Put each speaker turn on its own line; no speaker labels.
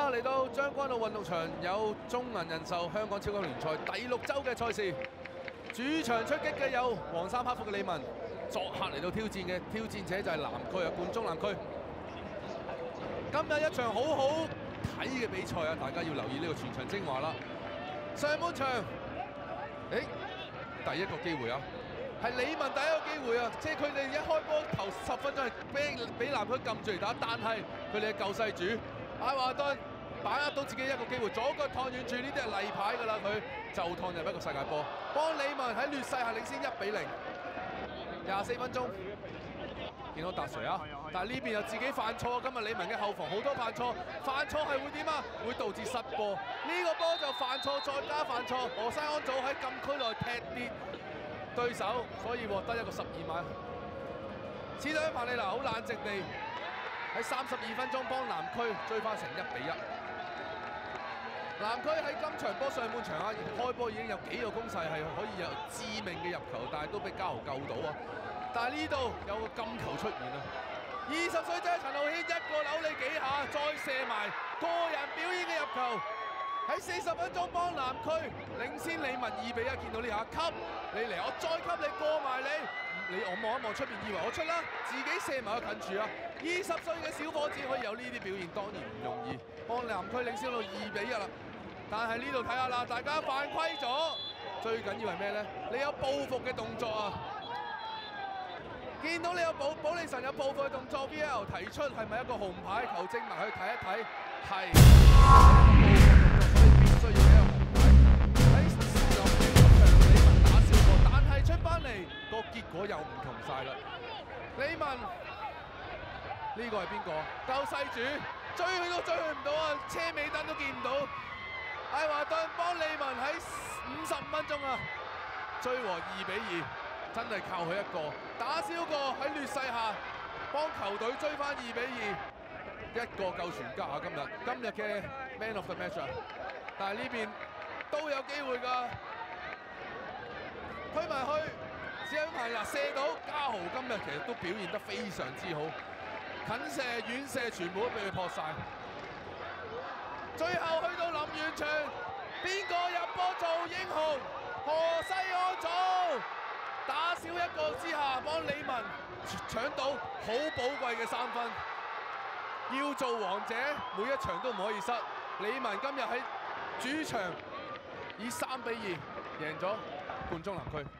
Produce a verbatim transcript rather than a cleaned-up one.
啊，嚟到將軍澳運動場有中銀人壽香港超級聯賽第六週嘅賽事，主場出擊嘅有黃衫黑褲嘅李文，作客嚟到挑戰嘅挑戰者就係南區啊，冠忠南區。今日一場好好睇嘅比賽啊，大家要留意呢個全場精華啦。上半場，誒第一個機會啊，係李文第一個機會啊，即係佢哋一開波頭十分鐘係俾俾南區撳住嚟打，但係佢哋嘅救世主艾華頓把握到自己一個機會，左腳趟遠處，呢啲係例牌㗎啦，佢就趟入一個世界波，幫李文喺劣勢下領先一比零。廿四分鐘，見到達瑞啊，但係呢邊又自己犯錯，今日李文嘅後防好多犯錯，犯錯係會點啊？會導致失波，呢、這個波就犯錯再加犯錯，何西安祖喺禁區內踢跌對手，所以獲得一個十二碼。此隊彭利娜好冷靜地喺三十二分鐘幫南區追翻成一比一。南區喺今場波上半場啊，開波已經有幾個攻勢係可以有致命嘅入球，但係都俾嘉豪救到啊！但係呢度有個金球出現啊！二十歲仔陳浩軒一個扭你幾下，再射埋個人表演嘅入球，喺四十分鐘幫南區領先李文二比一。見到呢下吸你嚟，我再吸你過埋你，你我望一望出邊，以為我出啦，自己射埋去近處啊！二十歲嘅小伙子可以有呢啲表現，當然唔容易，幫南區領先到二比一啦。但係呢度睇下啦，大家犯規咗，最緊要係咩咧？你有報復嘅動作啊！見到你有保保利臣有報復嘅動作 ，V L 提出係咪一個紅牌？球證埋去睇一睇，係報復動作，所以必須要俾個紅牌。喺臨完場李文打少個，但係出翻嚟個結果又唔同晒啦。李文呢、這個係邊個？救世主追佢都追佢唔到啊！車尾燈都見唔到。艾華頓幫李文喺五十五分鐘啊，追和二比二，真係靠佢一個打少個喺劣勢下，幫球隊追翻二比二，一個救全家啊！今日今日嘅 Man of the Match 啊，但係呢邊都有機會㗎，推埋去，只係係嗱射到嘉豪今日其實都表現得非常之好，近射遠射全部都俾佢撲晒。最後去到臨完場，邊個入波做英雄？何西安祖打少一個之下，幫李文搶到好寶貴嘅三分。要做王者，每一場都唔可以失。李文今日喺主場以三比二贏咗冠忠南區。